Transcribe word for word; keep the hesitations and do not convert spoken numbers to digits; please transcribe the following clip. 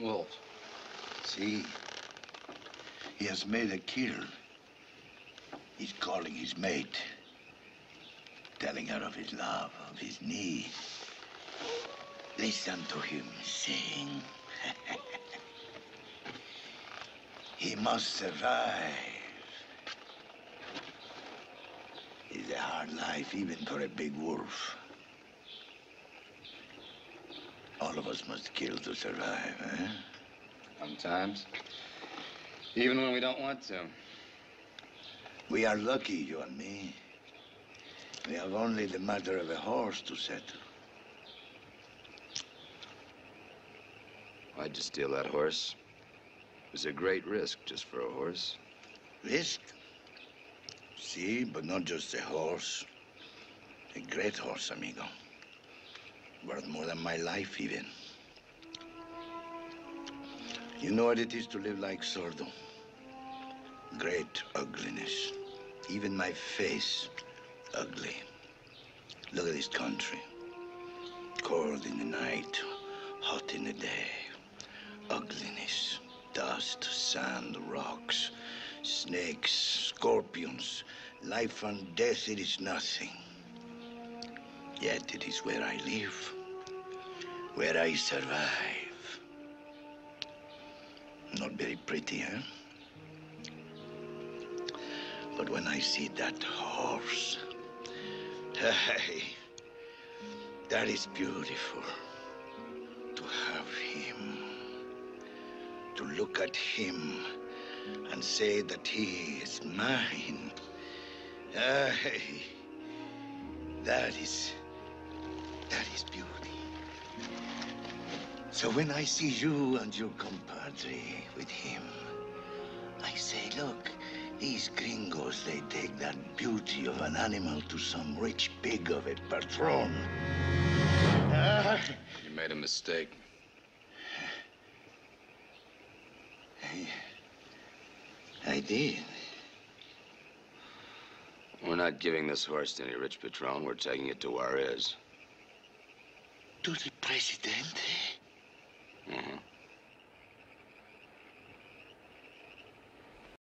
Wolf. See, he has made a kill. He's calling his mate, telling her of his love, of his need. Listen to him sing. He must survive. It's a hard life, even for a big wolf. All of us must kill to survive, eh? Sometimes. Even when we don't want to. We are lucky, you and me. We have only the matter of a horse to settle. Why'd you steal that horse? It was a great risk just for a horse. Risk? See, but not just a horse. A great horse, amigo. Worth more than my life, even. You know what it is to live like Sordo? Great ugliness. Even my face, ugly. Look at this country. Cold in the night, hot in the day. Ugliness, dust, sand, rocks, snakes, scorpions. Life and death, it is nothing. Yet it is where I live, where I survive. Not very pretty, huh? But when I see that horse, hey, that is beautiful. To have him, to look at him and say that he is mine. Hey, that is, that is beauty. So when I see you and your compadre with him, I say, look, these gringos, they take that beauty of an animal to some rich pig of a patron. Ah. You made a mistake. I, I did. We're not giving this horse to any rich patron. We're taking it to Juarez. To the presidente? Mm-hmm.